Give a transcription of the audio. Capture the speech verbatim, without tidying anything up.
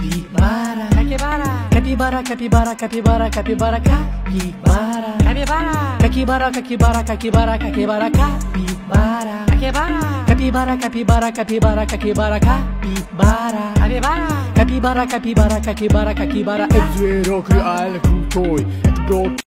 capibara, Capibara, capibara, capibara, capibara, capibara, capibara, capibara, capibara, capibara, capibara, capibara, capibara, capibara, capibara, capibara, capibara, capibara, capibara, capibara. capibara, capibara, capibara, capibara, capibara, Het weer ook weer eigenlijk een kooi. Het brood